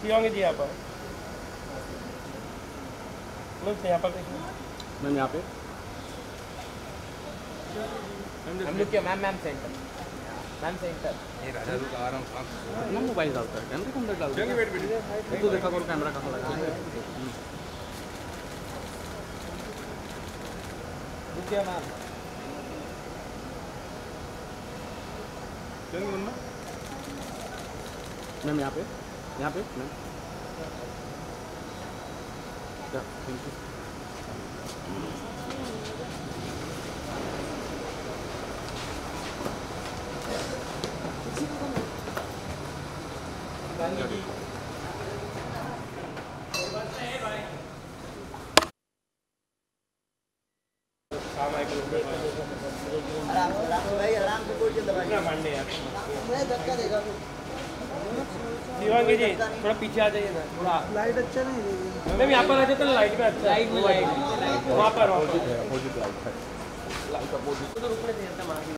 शिवांगी जी यहाँ पर यहाँ पर देखिए मैम यहाँ पे हम लोग क्या मैम सेंटर ये राजा लोग आ रहा हूँ ना मोबाइल डालता है कैमरे के अंदर डालता है वेट तो देखा करो कैमरा कहाँ लगा है रुकिए मैम मैम यहाँ पे ma'am thank you Shivangi ji थोड़ा पीछे आ जाइए ना, थोड़ा लाइट अच्छा नहीं देगी मैम यहाँ पर आ जाते लाइट में अच्छा लाइट वहाँ पर लाइट